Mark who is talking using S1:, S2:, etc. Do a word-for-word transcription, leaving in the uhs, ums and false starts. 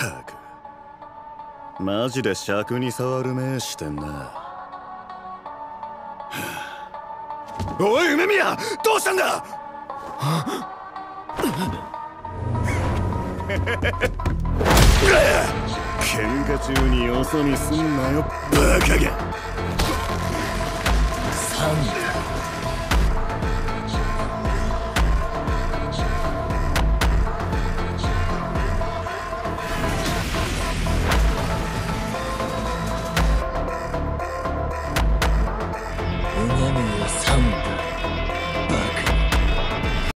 S1: ったくマジで尺に触る目してんな。おい梅宮、どうしたんだ。喧嘩中によそ見すんなよバカが。
S2: サン